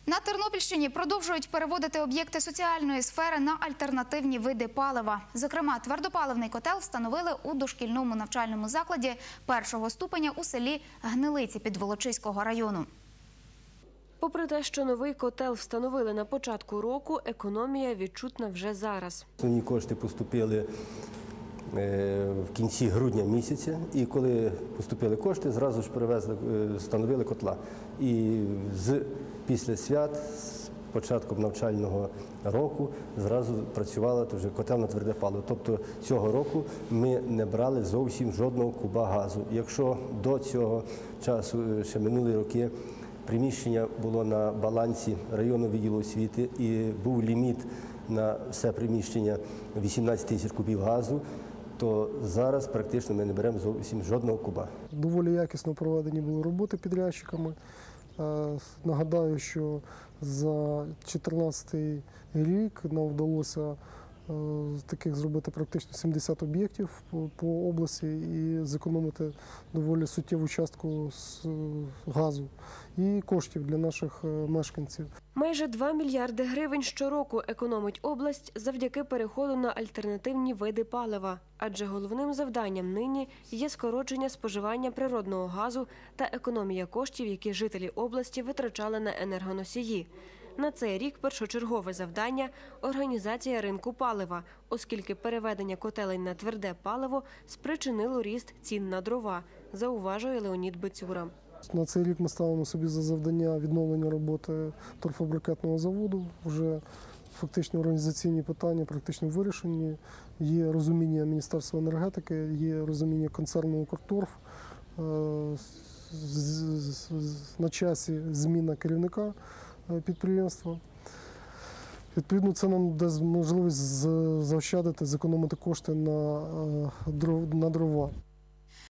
На Тернопільщині продовжують переводити об'єкти соціальної сфери на альтернативні види палива. Зокрема, твердопаливний котел встановили у дошкільному навчальному закладі першого ступеня у селі Гнилиці Підволочиського району. Попри те, що новий котел встановили на початку року, економія відчутна вже зараз. Основні кошти поступили в кінці грудня місяця, і коли поступили кошти, зразу ж встановили котла. І після свят, з початком навчального року, зразу працювала вже котел на тверде паливо. Тобто цього року ми не брали зовсім жодного куба газу. Якщо до цього часу, ще минулі роки, приміщення було на балансі районного відділу освіти і був ліміт на все приміщення 18 тисяч кубів газу, то зараз практично ми не беремо зовсім жодного куба. Доволі якісно проведені були роботи підрядчиками. Нагадаю, що за 2014 рік нам вдалося таких зробити практично 70 об'єктів по області і зекономити доволі суттєву частку з газу і коштів для наших мешканців. Майже 2 мільярди гривень щороку економить область завдяки переходу на альтернативні види палива. Адже головним завданням нині є скорочення споживання природного газу та економія коштів, які жителі області витрачали на енергоносії. На цей рік першочергове завдання – організація ринку палива, оскільки переведення котелень на тверде паливо спричинило ріст цін на дрова, зауважує Леонід Бецюра. На цей рік ми ставимо собі за завдання відновлення роботи торфобрикетного заводу. Вже фактично організаційні питання практично вирішені. Є розуміння Міністерства енергетики, є розуміння концерну «Укрторф». На часі зміна керівника підприємства. Відповідно, це нам дасть можливість заощадити, зекономити кошти на дрова.